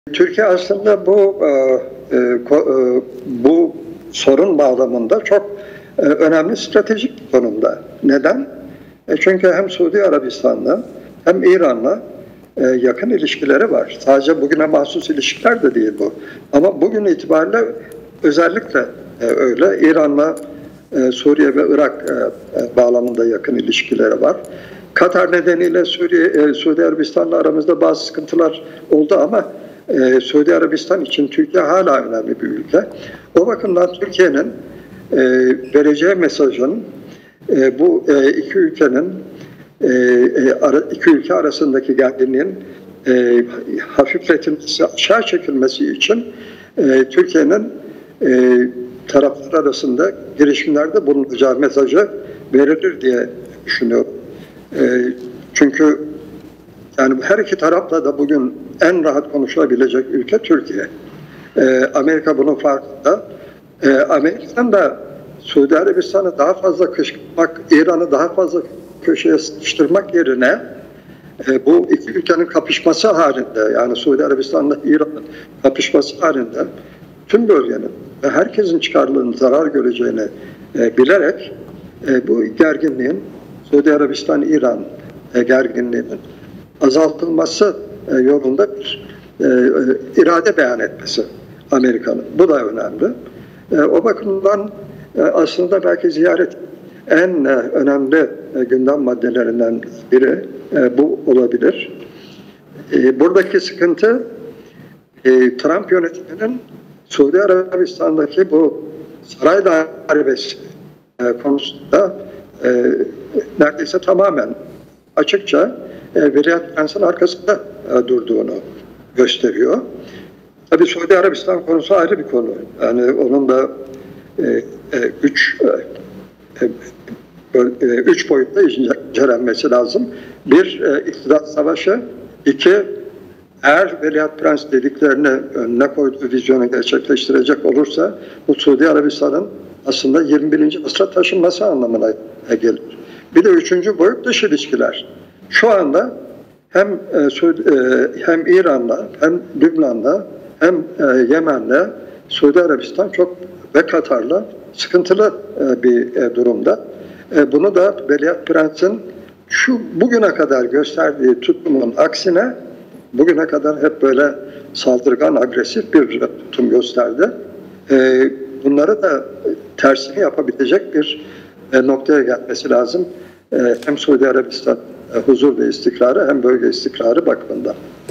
Türkiye aslında bu sorun bağlamında çok önemli stratejik bir konumda. Neden? Çünkü hem Suudi Arabistan'la hem İran'la yakın ilişkileri var. Sadece bugüne mahsus ilişkiler de değil bu. Ama bugün itibariyle özellikle öyle. İran'la Suriye ve Irak bağlamında yakın ilişkileri var. Katar nedeniyle Suudi Arabistan'la aramızda bazı sıkıntılar oldu ama Suudi Arabistan için Türkiye hala önemli bir ülke. O bakımdan Türkiye'nin vereceği mesajın bu iki ülke arasındaki gerginliğin hafifletilmesi, aşağı çekilmesi için Türkiye'nin taraflar arasında girişimlerde bulunacağı mesajı verilir diye düşünüyorum. Çünkü yani her iki tarafla da bugün en rahat konuşulabilecek ülke Türkiye. Amerika bunun farkında. Amerika'nın da Suudi Arabistan'ı daha fazla kışkırtmak, İran'ı daha fazla köşeye sıkıştırmak yerine bu iki ülkenin kapışması halinde, yani Suudi Arabistan'la İran'ın kapışması halinde tüm bölgenin ve herkesin çıkarlarının zarar göreceğini bilerek bu gerginliğin, Suudi Arabistan-İran gerginliğinin azaltılması yolunda bir irade beyan etmesi Amerika'nın. Bu da önemli. O bakımdan aslında belki ziyaret en önemli gündem maddelerinden biri bu olabilir. Buradaki sıkıntı Trump yönetiminin Suudi Arabistan'daki bu saray darbesi konusunda neredeyse tamamen açıkça Veliyet Prens'in arkasında durduğunu gösteriyor. Tabii Suudi Arabistan konusu ayrı bir konu. Yani onun da üç boyutta incelenmesi lazım. Bir, iktidar savaşı. İki, eğer Veliyet Prens dediklerini önüne koyduğu vizyonu gerçekleştirecek olursa bu Suudi Arabistan'ın aslında 21. asra taşınması anlamına gelir. Bir de üçüncü boyut dış ilişkiler. Şu anda hem İran'la, hem Lübnan'la, hem Yemen'le Suudi Arabistan ve Katar'la sıkıntılı bir durumda. Bunu da Veliyet Prens'in bugüne kadar gösterdiği tutumun aksine bugüne kadar hep böyle saldırgan, agresif bir tutum gösterdi. Bunları da tersini yapabilecek bir noktaya gelmesi lazım. Hem Suudi Arabistan huzur ve istikrarı hem bölge istikrarı bakımından.